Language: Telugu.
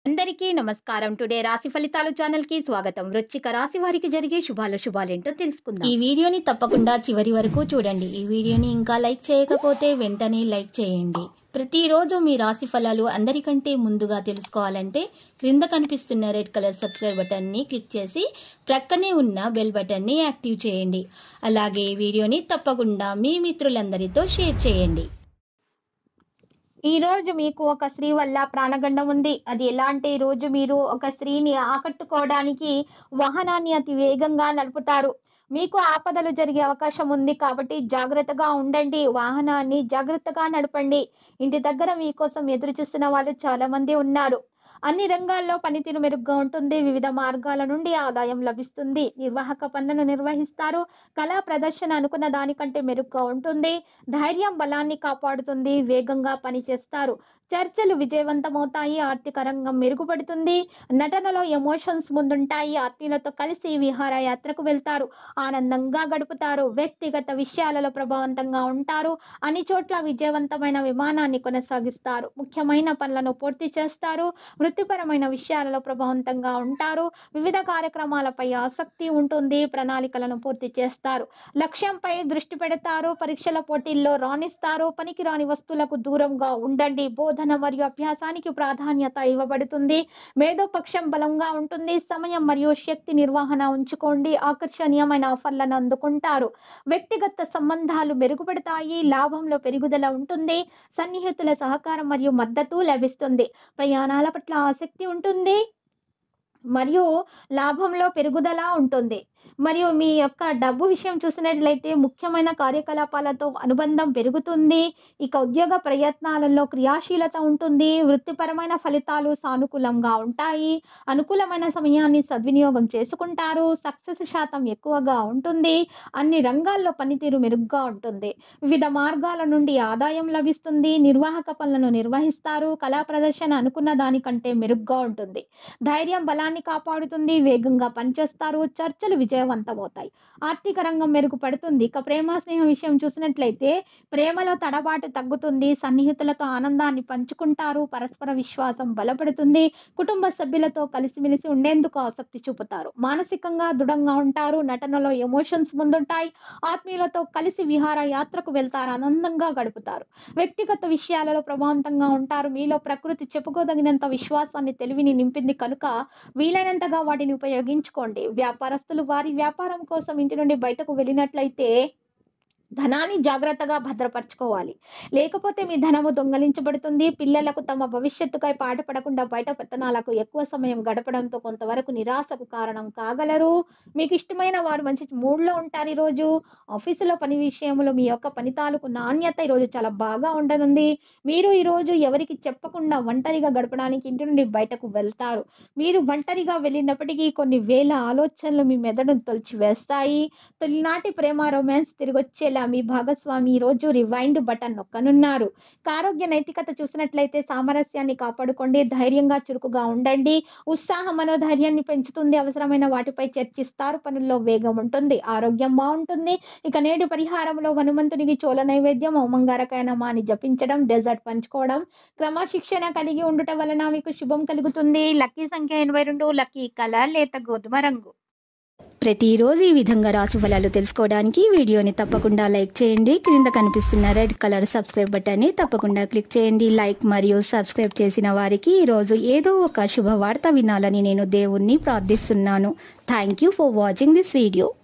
అందరికీ నమస్కారం. టుడే రాశి ఫలితాలు ఛానల్ కి స్వాగతం. వృశ్చిక రాశి వారికి జరిగే శుభాలేంటో తెలుసుకుందాం. ఈ వీడియోని తప్పకుండా చివరి వరకు చూడండి. ఈ వీడియోని ఇంకా లైక్ చేయకపోతే వెంటనే లైక్ చేయండి. ప్రతిరోజు మీ రాశి ఫలాలు అందరికంటే ముందుగా తెలుసుకోవాలంటే క్రింద కనిపిస్తున్న రెడ్ కలర్ సబ్స్క్రైబ్ బటన్ ని క్లిక్ చేసి ప్రక్కనే ఉన్న బెల్ బటన్ ని యాక్టివ్ చేయండి. అలాగే ఈ వీడియోని తప్పకుండా మీ మిత్రులందరితో షేర్ చేయండి. ఈ రోజు మీకు ఒక స్త్రీ వల్ల ప్రాణగండం ఉంది. అది ఎలా అంటే ఈ రోజు మీరు ఒక స్త్రీని ఆకట్టుకోవడానికి వాహనాన్ని అతి వేగంగా నడుపుతారు. మీకు ఆపదలు జరిగే అవకాశం ఉంది కాబట్టి జాగ్రత్తగా ఉండండి. వాహనాన్ని జాగ్రత్తగా నడపండి. ఇంటి దగ్గర మీకోసం ఎదురు చూస్తున్న వాళ్ళు చాలా మంది ఉన్నారు. అన్ని రంగాల్లో పనితీరు మెరుగ్గా ఉంటుంది. వివిధ మార్గాల నుండి ఆదాయం లభిస్తుంది. నిర్వాహక పనులను నిర్వహిస్తారు. కళా ప్రదర్శన అనుకున్న దానికంటే మెరుగ్గా ఉంటుంది. ధైర్యం బలాన్ని కాపాడుతుంది. వేగంగా పనిచేస్తారు. చర్చలు విజయవంతమవుతాయి. ఆర్థిక రంగం మెరుగుపడుతుంది. నటనలో ఎమోషన్స్ ముందుంటాయి. ఆత్మీయులతో కలిసి విహారయాత్రకు వెళ్తారు. ఆనందంగా గడుపుతారు. వ్యక్తిగత విషయాలలో ప్రభావవంతంగా ఉంటారు. అన్ని చోట్ల విజయవంతమైన విమానాన్ని కొనసాగిస్తారు. ముఖ్యమైన పనులను పూర్తి చేస్తారు. వృత్తిపరమైన విషయాలలో ప్రభావవంతంగా ఉంటారు. వివిధ కార్యక్రమాలపై ఆసక్తి ఉంటుంది. ప్రణాళికలను పూర్తి చేస్తారు. లక్ష్యంపై దృష్టి పెడతారు. పరీక్షల పోటీల్లో రాణిస్తారు. పనికిరాని వస్తువులకు దూరంగా ఉండండి. బోధన మరియు అభ్యాసానికి ప్రాధాన్యత ఇవ్వబడుతుంది. మేధోపక్షం బలంగా ఉంటుంది. సమయం మరియు శక్తి నిర్వహణ ఉంచుకోండి. ఆకర్షణీయమైన ఆఫర్లను అందుకుంటారు. వ్యక్తిగత సంబంధాలు మెరుగుపడతాయి. లాభంలో పెరుగుదల ఉంటుంది. సన్నిహితుల సహకారం మరియు మద్దతు లభిస్తుంది. ప్రయాణాల పట్ల ఆసక్తి ఉంటుంది మరియు లాభంలో పెరుగుదల ఉంటుంది. మరియు మీ యొక్క డబ్బు విషయం చూసినట్లయితే ముఖ్యమైన కార్యకలాపాలతో అనుబంధం పెరుగుతుంది. ఇక ఉద్యోగ ప్రయత్నాలలో క్రియాశీలత ఉంటుంది. వృత్తిపరమైన ఫలితాలు సానుకూలంగా ఉంటాయి. అనుకూలమైన సమయాన్ని సద్వినియోగం చేసుకుంటారు. సక్సెస్ శాతం ఎక్కువగా ఉంటుంది. అన్ని రంగాల్లో పనితీరు మెరుగ్గా ఉంటుంది. వివిధ మార్గాల నుండి ఆదాయం లభిస్తుంది. నిర్వాహక పనులను నిర్వహిస్తారు. కళా ప్రదర్శన అనుకున్న దానికంటే మెరుగ్గా ఉంటుంది. ధైర్యం బలాన్ని కాపాడుతుంది. వేగంగా పనిచేస్తారు. చర్చలు విజయవంతమవుతాయి. ఆర్థిక రంగం మెరుగుపడుతుంది. ఇక ప్రేమ స్నేహం విషయం చూసినట్లయితే ప్రేమలో తడబాటు తగ్గుతుంది. సన్నిహితులతో ఆనందాన్ని పంచుకుంటారు. పరస్పర విశ్వాసం బలపడుతుంది. కుటుంబ సభ్యులతో కలిసిమెలిసి ఉండేందుకు ఆసక్తి చూపుతారు. మానసికంగా దృఢంగా ఉంటారు. నటనలో ఎమోషన్స్ ముందుంటాయి. ఆత్మీయులతో కలిసి విహార యాత్రకు వెళ్తారు. ఆనందంగా గడుపుతారు. వ్యక్తిగత విషయాలలో ప్రభావవంతంగా ఉంటారు. మీలో ప్రకృతి చెప్పుకోదగినంత విశ్వాసాన్ని తెలివిని నింపింది కనుక వీలైనంతగా వాటిని ఉపయోగించుకోండి. వ్యాపారస్తులు వారి వ్యాపారం కోసం ఇంటి నుండి బయటకు వెళ్ళినట్లయితే ధనాన్ని జాగ్రత్తగా భద్రపరచుకోవాలి. లేకపోతే మీ ధనము దొంగలించబడుతుంది. పిల్లలకు తమ భవిష్యత్తుకై పాటుపడకుండా బయట పెత్తనాలకు ఎక్కువ సమయం గడపడంతో కొంతవరకు నిరాశకు కారణం కాగలరు. మీకు ఇష్టమైన వారు మంచి మూడ్లో ఉంటారు. ఈరోజు ఆఫీసులో పని విషయంలో మీ యొక్క పని తాలూకు నాణ్యత ఈరోజు చాలా బాగా ఉండనుంది. మీరు ఈరోజు ఎవరికి చెప్పకుండా ఒంటరిగా గడపడానికి ఇంటి నుండి బయటకు వెళ్తారు. మీరు ఒంటరిగా వెళ్ళినప్పటికీ కొన్ని వేల ఆలోచనలు మీ మెదడును తొలిచివేస్తాయి. తొలినాటి ప్రేమ రొమాన్స్ తిరిగొచ్చేలా మీ భాగస్వామి ఈ రోజు రివైండ్ బటన్ నొక్కనున్నారు. ఆరోగ్య నైతికత చూసినట్లయితే సామరస్యాన్ని కాపాడుకోండి. ధైర్యంగా చురుకుగా ఉండండి. ఉత్సాహం మనోధైర్యాన్ని పెంచుతుంది. అవసరమైన వాటిపై చర్చిస్తారు. పనుల్లో వేగం ఉంటుంది. ఆరోగ్యం బాగుంటుంది. ఇక నేడు పరిహారంలో హనుమంతునికి చోళ నైవేద్యం ఓమంగారకాయనమాని జపించడం, డెజర్ట్ పంచుకోవడం, క్రమశిక్షణ కలిగి ఉండుట వలన మీకు శుభం కలుగుతుంది. లక్కీ సంఖ్య 82. లక్కీ కలర్ లేత గోధుమ రంగు. ప్రతిరోజు ఈ విధంగా రాశి ఫలాలు తెలుసుకోవడానికి వీడియోని తప్పకుండా లైక్ చేయండి. క్రింద కనిపిస్తున్న రెడ్ కలర్ సబ్స్క్రైబ్ బటన్ని తప్పకుండా క్లిక్ చేయండి. లైక్ మరియు సబ్స్క్రైబ్ చేసిన వారికి ఈరోజు ఏదో ఒక శుభవార్త వినాలని నేను దేవుణ్ణి ప్రార్థిస్తున్నాను. Thank you for watching this video.